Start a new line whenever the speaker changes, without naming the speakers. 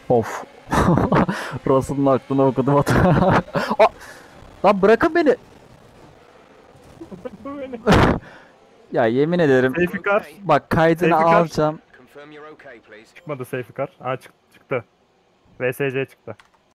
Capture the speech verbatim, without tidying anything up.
Of. Russell'ın aklını okudum hata. Aa, lan bırakın beni.
Böyle.
Ya yemin ederim.
Safety car.
Bak kaydını
Safety car.
alacağım.
Çıkmadı safety car. Aa çık çıktı. V S C çıktı.